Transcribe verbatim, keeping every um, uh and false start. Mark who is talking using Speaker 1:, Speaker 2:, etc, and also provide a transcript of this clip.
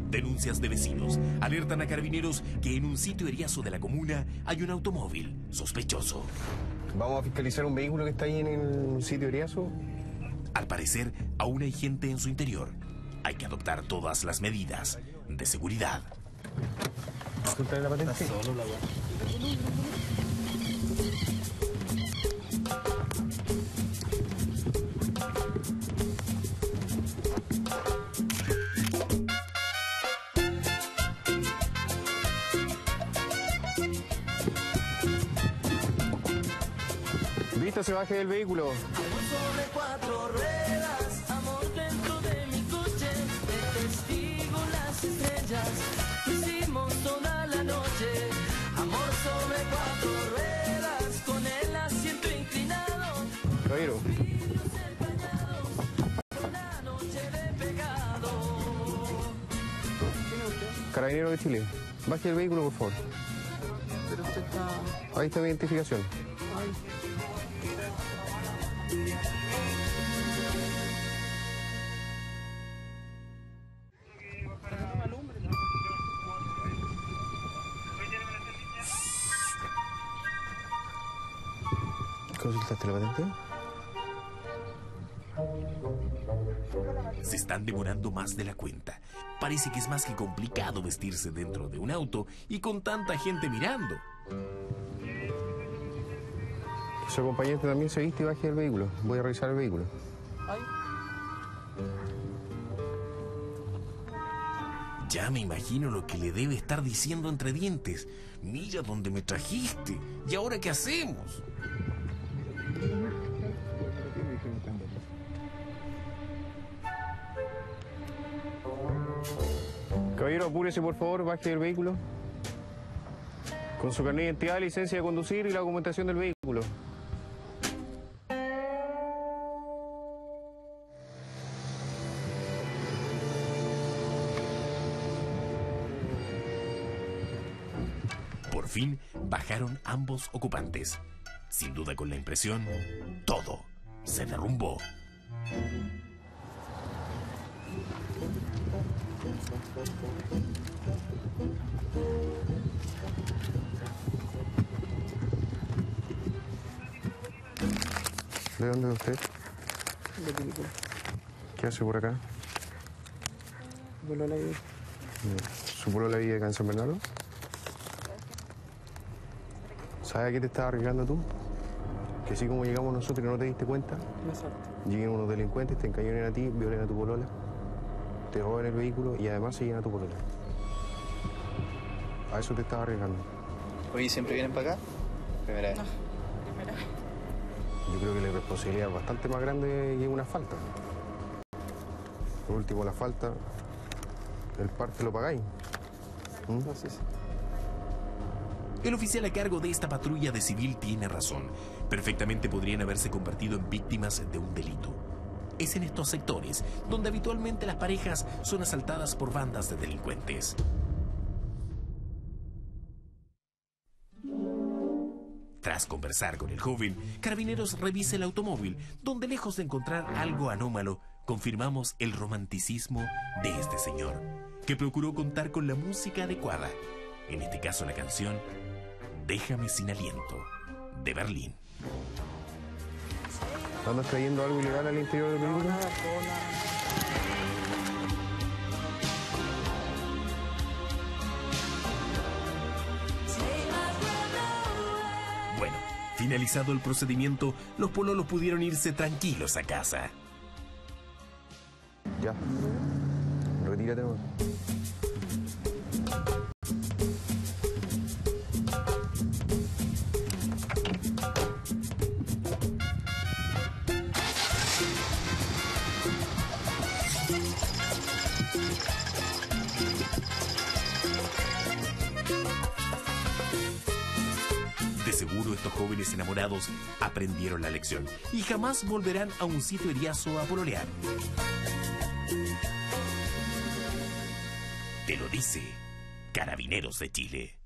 Speaker 1: Denuncias de vecinos alertan a Carabineros que en un sitio eriazo de la comuna hay un automóvil sospechoso.
Speaker 2: Vamos a fiscalizar un vehículo que está ahí en el sitio eriazo.
Speaker 1: Al parecer, aún hay gente en su interior. Hay que adoptar todas las medidas de seguridad.
Speaker 2: ¿Disculpen la patente? Está solo la Vista, se baje del vehículo.
Speaker 3: Amor sobre cuatro ruedas, amor dentro de mi coche, de testigo las estrellas, hicimos toda la noche. Amor sobre cuatro ruedas, con el asiento inclinado.
Speaker 2: Caballero.
Speaker 3: Vidrios empañados, una noche de pecado.
Speaker 4: ¿Quién es usted?
Speaker 2: Carabinero de Chile. Baje del vehículo, por favor.
Speaker 4: Pero usted está...
Speaker 2: Ahí está mi identificación.
Speaker 4: Ay.
Speaker 2: ¿Consultaste la patente?
Speaker 1: Se están demorando más de la cuenta. Parece que es más que complicado vestirse dentro de un auto y con tanta gente mirando.
Speaker 2: Su acompañante también se viste y baje del vehículo. Voy a revisar el vehículo.
Speaker 4: Ay.
Speaker 1: Ya me imagino lo que le debe estar diciendo entre dientes. Mira dónde me trajiste. ¿Y ahora qué hacemos?
Speaker 2: Caballero, apúrese por favor, baje del vehículo. Con su carnet de identidad, licencia de conducir y la documentación del vehículo.
Speaker 1: Por fin bajaron ambos ocupantes. Sin duda con la impresión, todo se derrumbó.
Speaker 2: ¿De dónde es usted?
Speaker 4: De película.
Speaker 2: ¿Qué hace por acá?
Speaker 4: Voló la vida.
Speaker 2: ¿Su polola vive acá en San Bernardo? ¿Sabes a qué te estás arriesgando tú? Que así como llegamos nosotros y no te diste cuenta,
Speaker 4: Me salto.
Speaker 2: lleguen unos delincuentes, te encañonen a ti, violen a tu polola, te roben el vehículo y además se llevan a tu polola. A eso te estás arriesgando.
Speaker 5: Oye, ¿siempre vienen para acá? Primera vez.
Speaker 4: No, primera vez.
Speaker 2: Yo creo que la responsabilidad es bastante más grande que una falta. Por último, la falta, el parte lo pagáis. ¿Mm?
Speaker 4: No sé si...
Speaker 1: El oficial a cargo de esta patrulla de civil tiene razón. Perfectamente podrían haberse convertido en víctimas de un delito. Es en estos sectores donde habitualmente las parejas son asaltadas por bandas de delincuentes. Tras conversar con el joven, Carabineros revisa el automóvil, donde lejos de encontrar algo anómalo, confirmamos el romanticismo de este señor, que procuró contar con la música adecuada. En este caso la canción Déjame sin aliento, de Berlín.
Speaker 2: ¿Andas trayendo algo ilegal al interior del vehículo?
Speaker 4: Nada, todo nada.
Speaker 1: Bueno, finalizado el procedimiento, los pololos pudieron irse tranquilos a casa.
Speaker 2: Ya. Retírate nomás.
Speaker 1: De seguro estos jóvenes enamorados aprendieron la lección y jamás volverán a un sitio eriazo a pololear. Te lo dice Carabineros de Chile.